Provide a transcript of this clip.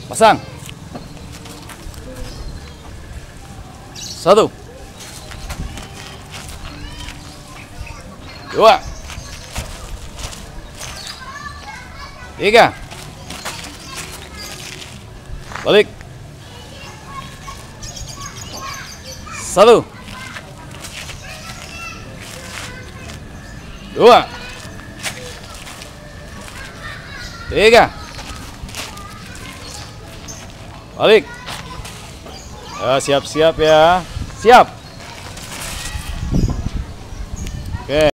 Pasang. 1, 2, 3. Balik. 1, 2, 3. Balik. Ya, siap-siap ya. Siap. Oke.